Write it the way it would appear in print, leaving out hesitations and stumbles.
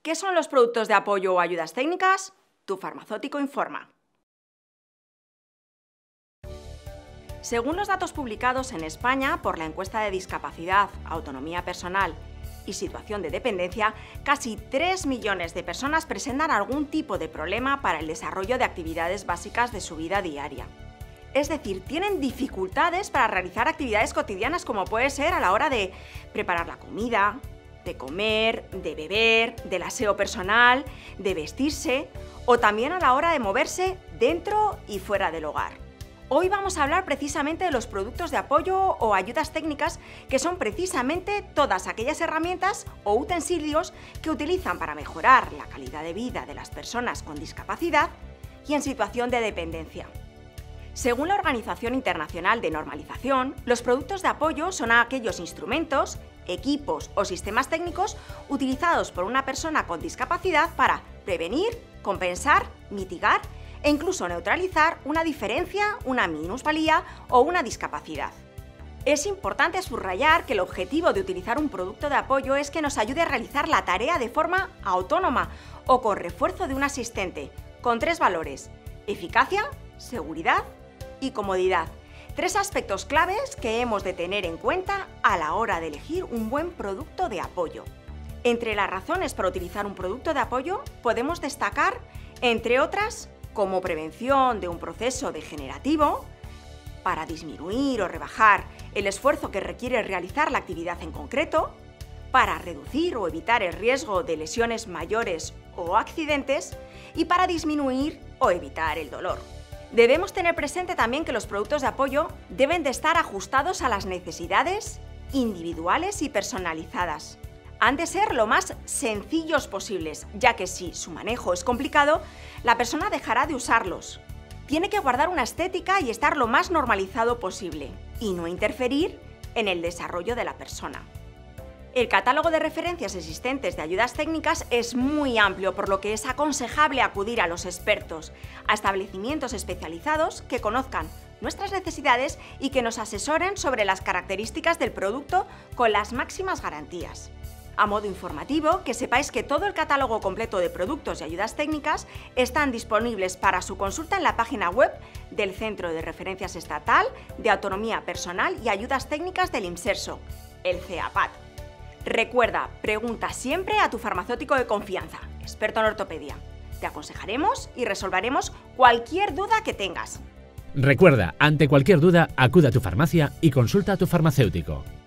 ¿Qué son los productos de apoyo o ayudas técnicas? Tu farmacéutico informa. Según los datos publicados en España por la encuesta de discapacidad, autonomía personal y situación de dependencia, casi 3 millones de personas presentan algún tipo de problema para el desarrollo de actividades básicas de su vida diaria. Es decir, tienen dificultades para realizar actividades cotidianas como puede ser a la hora de preparar la comida, de comer, de beber, del aseo personal, de vestirse o también a la hora de moverse dentro y fuera del hogar. Hoy vamos a hablar precisamente de los productos de apoyo o ayudas técnicas, que son precisamente todas aquellas herramientas o utensilios que utilizan para mejorar la calidad de vida de las personas con discapacidad y en situación de dependencia. Según la Organización Internacional de Normalización, los productos de apoyo son aquellos instrumentos, equipos o sistemas técnicos utilizados por una persona con discapacidad para prevenir, compensar, mitigar e incluso neutralizar una diferencia, una minusvalía o una discapacidad. Es importante subrayar que el objetivo de utilizar un producto de apoyo es que nos ayude a realizar la tarea de forma autónoma o con refuerzo de un asistente, con 3 valores: eficacia, seguridad y comodidad. 3 aspectos claves que hemos de tener en cuenta a la hora de elegir un buen producto de apoyo. Entre las razones para utilizar un producto de apoyo podemos destacar, entre otras, como prevención de un proceso degenerativo, para disminuir o rebajar el esfuerzo que requiere realizar la actividad en concreto, para reducir o evitar el riesgo de lesiones mayores o accidentes y para disminuir o evitar el dolor. Debemos tener presente también que los productos de apoyo deben de estar ajustados a las necesidades individuales y personalizadas. Han de ser lo más sencillos posibles, ya que si su manejo es complicado, la persona dejará de usarlos. Tiene que guardar una estética y estar lo más normalizado posible, y no interferir en el desarrollo de la persona. El catálogo de referencias existentes de ayudas técnicas es muy amplio, por lo que es aconsejable acudir a los expertos, a establecimientos especializados que conozcan nuestras necesidades y que nos asesoren sobre las características del producto con las máximas garantías. A modo informativo, que sepáis que todo el catálogo completo de productos y ayudas técnicas están disponibles para su consulta en la página web del Centro de Referencias Estatal de Autonomía Personal y Ayudas Técnicas del IMSERSO, el CEAPAT. Recuerda, pregunta siempre a tu farmacéutico de confianza, experto en ortopedia. Te aconsejaremos y resolveremos cualquier duda que tengas. Recuerda, ante cualquier duda, acude a tu farmacia y consulta a tu farmacéutico.